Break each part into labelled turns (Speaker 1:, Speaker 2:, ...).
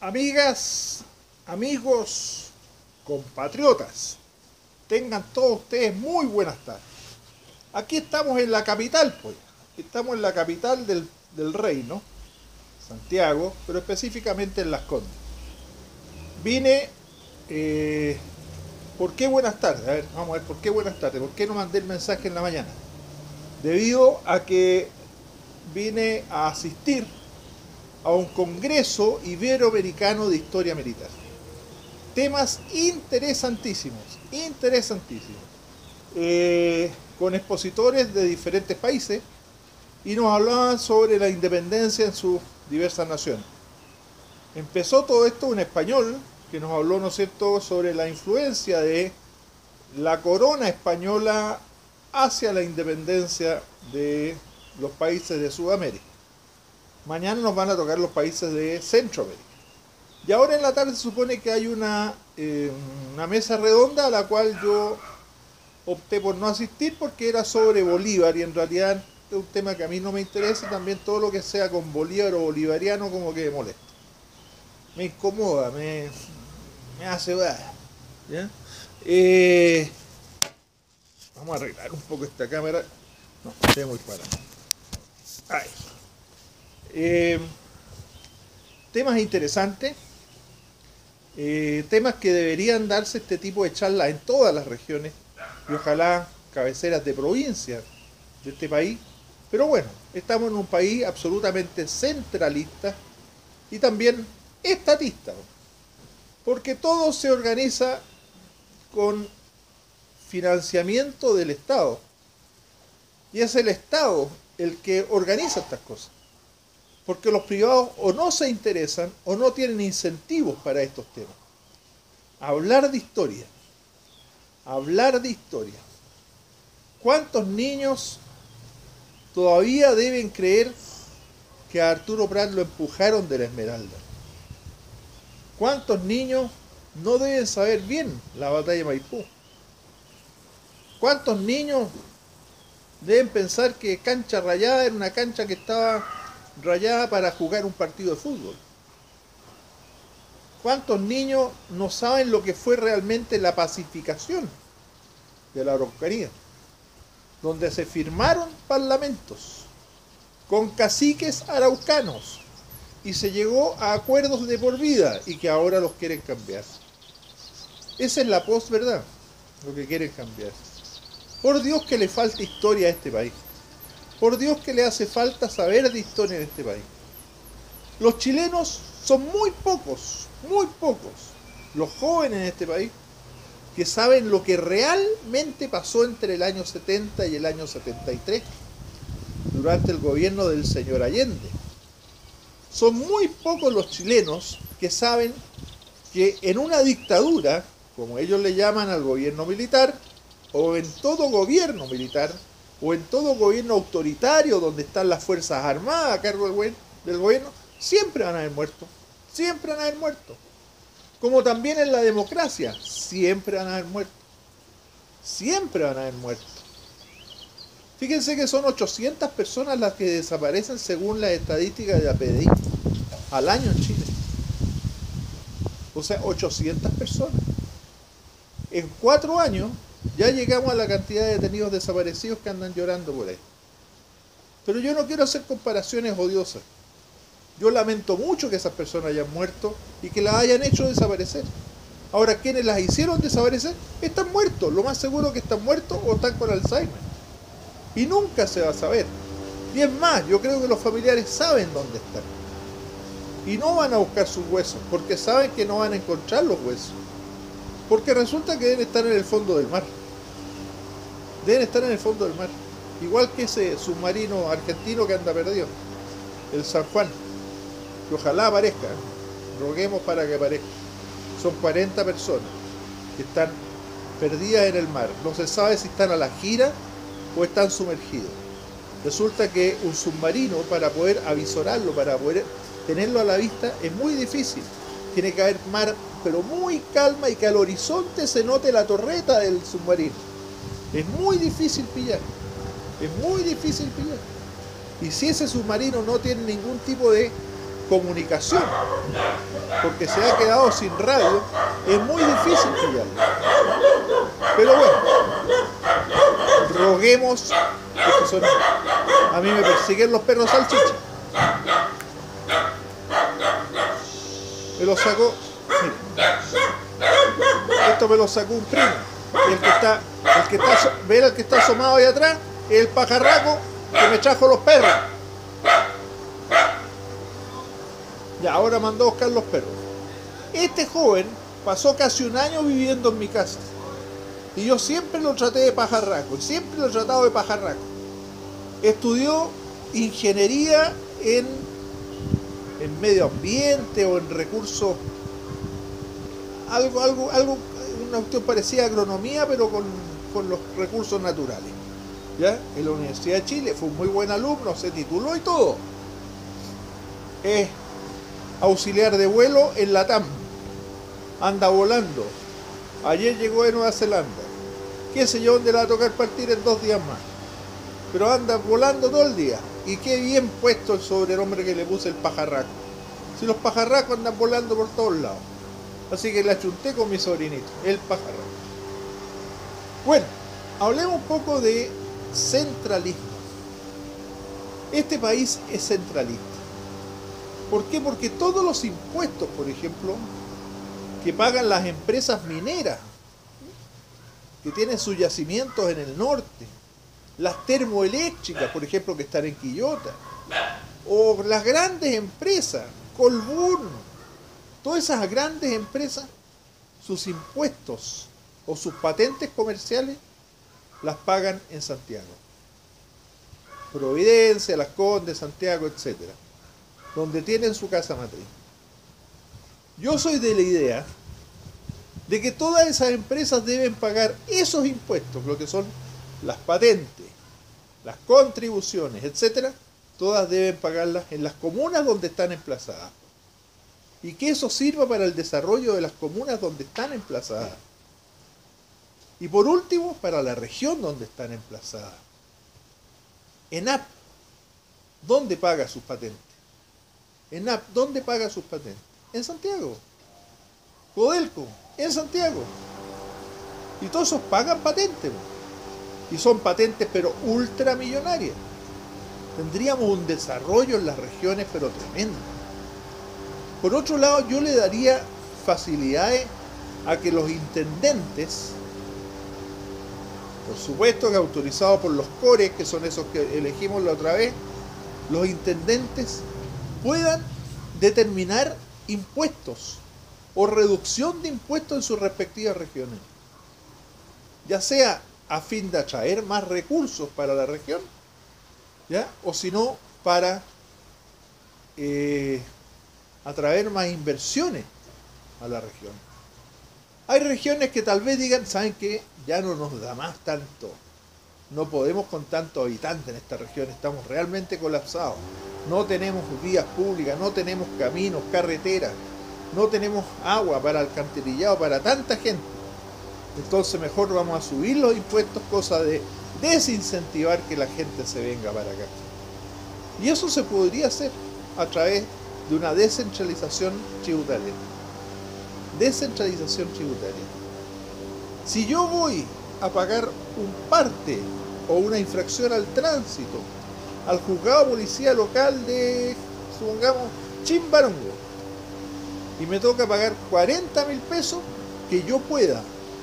Speaker 1: Amigas, amigos, compatriotas, tengan todos ustedes muy buenas tardes. Aquí estamos en la capital, pues. Estamos en la capital del reino, Santiago, pero específicamente en Las Condes. Vine, ¿por qué buenas tardes? A ver, vamos a ver, ¿por qué buenas tardes? ¿Por qué no mandé el mensaje en la mañana? Debido a que vine a asistir a un congreso iberoamericano de historia militar. Temas interesantísimos, interesantísimos, con expositores de diferentes países y nos hablaban sobre la independencia en sus diversas naciones. Empezó todo esto un español que nos habló, ¿no es cierto?, sobre la influencia de la corona española hacia la independencia de los países de Sudamérica. Mañana nos van a tocar los países de Centroamérica. Y ahora en la tarde se supone que hay una mesa redonda a la cual yo opté por no asistir porque era sobre Bolívar y en realidad es un tema que a mí no me interesa y también todo lo que sea con Bolívar o bolivariano como que me molesta. Me incomoda, me hace... ¿ya? Vamos a arreglar un poco esta cámara. No, estoy muy para. Ay. Temas interesantes, temas que deberían darse este tipo de charlas en todas las regiones y ojalá cabeceras de provincia de este país. Pero bueno, estamos en un país absolutamente centralista y también estatista, porque todo se organiza con financiamiento del Estado y es el Estado el que organiza estas cosas. Porque los privados o no se interesan o no tienen incentivos para estos temas. Hablar de historia. Hablar de historia. ¿Cuántos niños todavía deben creer que a Arturo Prat lo empujaron de la Esmeralda? ¿Cuántos niños no deben saber bien la batalla de Maipú? ¿Cuántos niños deben pensar que Cancha Rayada era una cancha que estaba rayada para jugar un partido de fútbol? ¿Cuántos niños no saben lo que fue realmente la pacificación de la Araucanía? Donde se firmaron parlamentos con caciques araucanos y se llegó a acuerdos de por vida y que ahora los quieren cambiar. Esa es la posverdad, lo que quieren cambiar. Por Dios que le falta historia a este país. Por Dios que le hace falta saber de historia en este país. Los chilenos son muy pocos, los jóvenes en este país, que saben lo que realmente pasó entre el año 70 y el año 73, durante el gobierno del señor Allende. Son muy pocos los chilenos que saben que en una dictadura, como ellos le llaman al gobierno militar, o en todo gobierno militar, o en todo gobierno autoritario donde están las fuerzas armadas a cargo del gobierno, siempre van a haber muertos. Siempre van a haber muertos. Como también en la democracia, siempre van a haber muertos. Siempre van a haber muertos. Fíjense que son 800 personas las que desaparecen según las estadísticas de la PDI al año en Chile. O sea, 800 personas. En 4 años ya llegamos a la cantidad de detenidos desaparecidos que andan llorando por ahí. Pero yo no quiero hacer comparaciones odiosas. Yo lamento mucho que esas personas hayan muerto y que las hayan hecho desaparecer. Ahora, quienes las hicieron desaparecer están muertos. Lo más seguro que están muertos o están con Alzheimer. Y nunca se va a saber. Y es más, yo creo que los familiares saben dónde están. Y no van a buscar sus huesos, porque saben que no van a encontrar los huesos. Porque resulta que deben estar en el fondo del mar. Deben estar en el fondo del mar. Igual que ese submarino argentino que anda perdido. El San Juan. Que ojalá aparezca. Roguemos para que aparezca. Son 40 personas que están perdidas en el mar. No se sabe si están a la gira o están sumergidos. Resulta que un submarino, para poder avisorarlo, para poder tenerlo a la vista, es muy difícil. Tiene que haber mar, pero muy calma y que al horizonte se note la torreta del submarino. Es muy difícil pillar. Es muy difícil pillar. Y si ese submarino no tiene ningún tipo de comunicación, porque se ha quedado sin radio, es muy difícil pillarlo. Pero bueno, roguemos, porque a mí me persiguen los perros salchicha. Me lo sacó, mira, esto me lo sacó un primo, y el que está asomado ahí atrás es el pajarraco que me trajo los perros. Ya, ahora mandó a buscar los perros. Este joven pasó casi un año viviendo en mi casa. Y yo siempre lo traté de pajarraco, siempre lo he tratado de pajarraco. Estudió ingeniería en medio ambiente o en recursos, una cuestión parecida a agronomía, pero con los recursos naturales. ¿Ya? En la Universidad de Chile, fue un muy buen alumno, se tituló y todo. Es auxiliar de vuelo en Latam, anda volando. Ayer llegó de Nueva Zelanda, qué sé yo dónde le va a tocar partir en 2 días más, pero anda volando todo el día. Y qué bien puesto el sobrenombre que le puse, el pajarraco. Si los pajarracos andan volando por todos lados, así que la achunté con mi sobrinito, el pajarraco. Bueno, hablemos un poco de centralismo. Este país es centralista. ¿Por qué? Porque todos los impuestos, por ejemplo, que pagan las empresas mineras, que tienen sus yacimientos en el norte, las termoeléctricas, por ejemplo, que están en Quillota, o las grandes empresas, Colbún, todas esas grandes empresas, sus impuestos o sus patentes comerciales las pagan en Santiago. Providencia, Las Condes, Santiago, etcétera, donde tienen su casa matriz. Yo soy de la idea de que todas esas empresas deben pagar esos impuestos, lo que son las patentes, las contribuciones, etcétera, todas deben pagarlas en las comunas donde están emplazadas. Y que eso sirva para el desarrollo de las comunas donde están emplazadas. Y por último, para la región donde están emplazadas. ENAP, ¿dónde paga sus patentes? ENAP, ¿dónde paga sus patentes? En Santiago. Codelco, en Santiago. Y todos esos pagan patentes. Y son patentes pero ultramillonarias. Tendríamos un desarrollo en las regiones pero tremendo. Por otro lado, yo le daría facilidades a que los intendentes, por supuesto que autorizados por los CORES, que son esos que elegimos la otra vez, los intendentes puedan determinar impuestos o reducción de impuestos en sus respectivas regiones, ya sea a fin de atraer más recursos para la región, ¿ya? O si no, para atraer más inversiones a la región. Hay regiones que tal vez digan, ¿saben qué? Ya no nos da más tanto, no podemos con tantos habitantes en esta región, estamos realmente colapsados, no tenemos vías públicas, no tenemos caminos, carreteras, no tenemos agua para alcantarillado para tanta gente. Entonces mejor vamos a subir los impuestos, cosa de desincentivar que la gente se venga para acá. Y eso se podría hacer a través de una descentralización tributaria. Descentralización tributaria. Si yo voy a pagar un parte o una infracción al tránsito al juzgado de policía local de, supongamos, Chimbarongo, y me toca pagar 40.000 pesos, que yo pueda,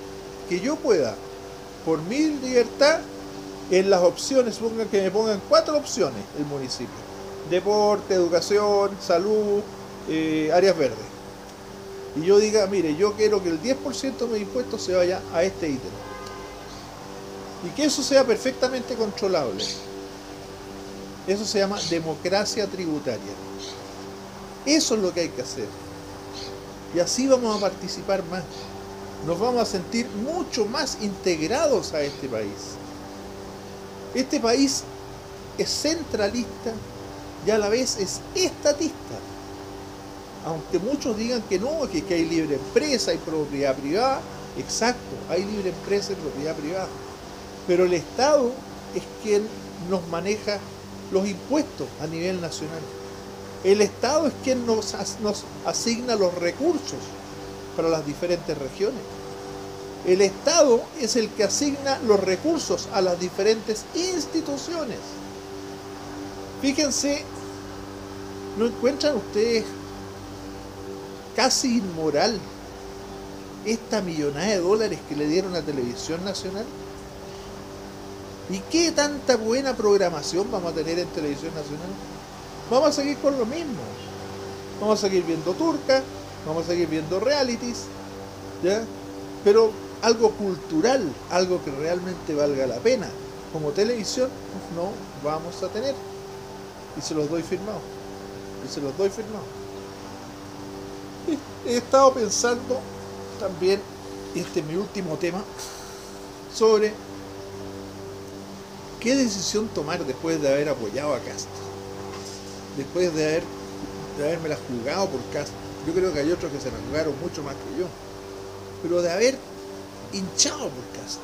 Speaker 1: por mi libertad, en las opciones, supongan que me pongan 4 opciones el municipio: deporte, educación, salud, áreas verdes. Y yo diga, mire, yo quiero que el 10% de mis impuestos se vaya a este ítem. Y que eso sea perfectamente controlable. Eso se llama democracia tributaria. Eso es lo que hay que hacer. Y así vamos a participar más. Nos vamos a sentir mucho más integrados a este país. Este país es centralista y a la vez es estatista. Aunque muchos digan que no, que hay libre empresa, hay propiedad privada. Exacto, hay libre empresa y propiedad privada. Pero el Estado es quien nos maneja los impuestos a nivel nacional. El Estado es quien nos asigna los recursos para las diferentes regiones. El Estado es el que asigna los recursos a las diferentes instituciones. Fíjense, ¿no encuentran ustedes casi inmoral esta millonada de dólares que le dieron a Televisión Nacional? ¿Y qué tanta buena programación vamos a tener en Televisión Nacional? Vamos a seguir con lo mismo. Vamos a seguir viendo turca, vamos a seguir viendo realities, ¿ya? Pero algo cultural, algo que realmente valga la pena, como televisión, no vamos a tener. Y se los doy firmado. Y se los doy firmado. He estado pensando también, este es mi último tema, sobre qué decisión tomar después de haber apoyado a Kast. Después de haberme la jugado por Kast. Yo creo que hay otros que se la jugaron mucho más que yo. Pero de haber hinchado por Kast.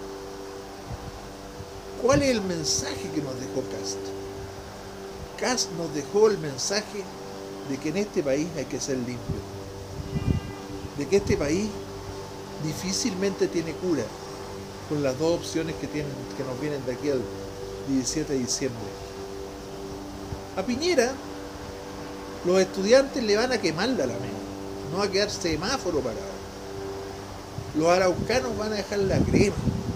Speaker 1: ¿Cuál es el mensaje que nos dejó Kast? Kast nos dejó el mensaje de que en este país hay que ser limpio. De que este país difícilmente tiene cura con las dos opciones que nos vienen de aquí al 17 de diciembre. A Piñera los estudiantes le van a quemar la Alameda, no va a quedar semáforo parado. Los araucanos van a dejar la crema.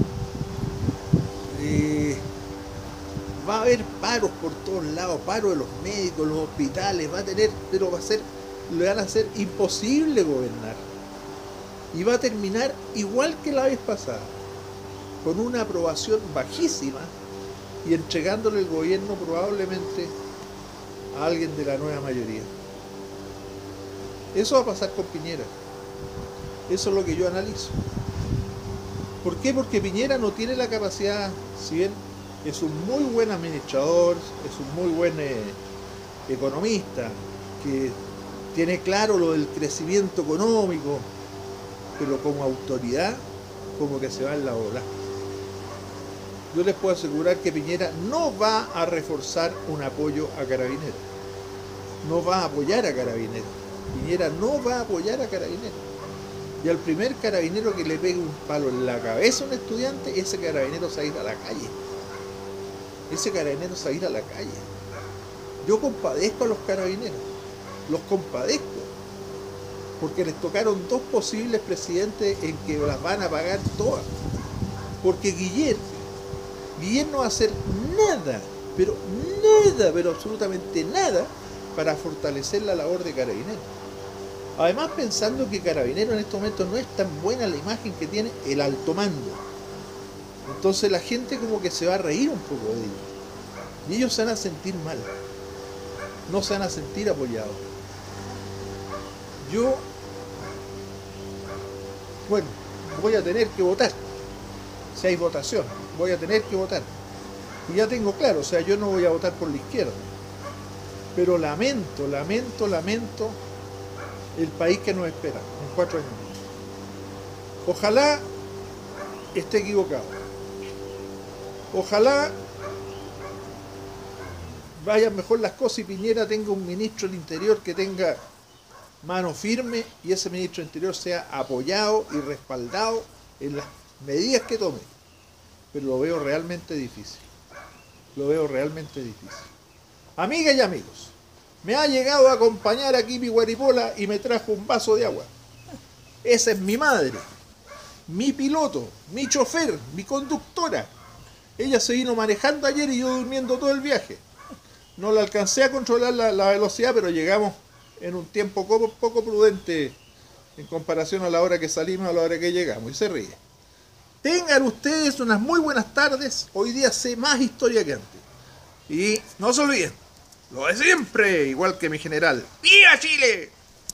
Speaker 1: Va a haber paros por todos lados, paros de los médicos, los hospitales, le van a hacer imposible gobernar. Y va a terminar igual que la vez pasada, con una aprobación bajísima y entregándole el gobierno probablemente a alguien de la nueva mayoría. Eso va a pasar con Piñera. Eso es lo que yo analizo. ¿Por qué? Porque Piñera no tiene la capacidad, si bien es un muy buen administrador, es un muy buen economista, que tiene claro lo del crecimiento económico, pero como autoridad, como que se va en la ola. Yo les puedo asegurar que Piñera no va a reforzar un apoyo a Carabineros. No va a apoyar a Carabineros. Piñera no va a apoyar a Carabineros. Y al primer carabinero que le pegue un palo en la cabeza a un estudiante, ese carabinero se va a ir a la calle. Ese carabinero se va a ir a la calle. Yo compadezco a los carabineros. Los compadezco. Porque les tocaron dos posibles presidentes en que las van a pagar todas. Porque Guillermo no va a hacer nada, pero absolutamente nada, para fortalecer la labor de Carabineros. Además, pensando que Carabineros en estos momentos no es tan buena la imagen que tiene el alto mando. Entonces la gente como que se va a reír un poco de ellos. Y ellos se van a sentir mal. No se van a sentir apoyados. Voy a tener que votar. Si hay votación, voy a tener que votar. Y ya tengo claro, yo no voy a votar por la izquierda. Pero lamento el país que nos espera en 4 años. Ojalá esté equivocado. Ojalá vayan mejor las cosas y Piñera tenga un ministro del Interior que tenga mano firme y ese ministro del Interior sea apoyado y respaldado en las medidas que tome. Pero lo veo realmente difícil. Lo veo realmente difícil. Amigas y amigos, me ha llegado a acompañar aquí mi guaripola y me trajo un vaso de agua. Esa es mi madre, mi piloto, mi chofer, mi conductora. Ella se vino manejando ayer y yo durmiendo todo el viaje. No la alcancé a controlar la velocidad, pero llegamos en un tiempo poco prudente en comparación a la hora que salimos, a la hora que llegamos. Y se ríe. Tengan ustedes unas muy buenas tardes. Hoy día sé más historia que antes. Y no se olviden, lo de siempre, igual que mi general. ¡Viva Chile!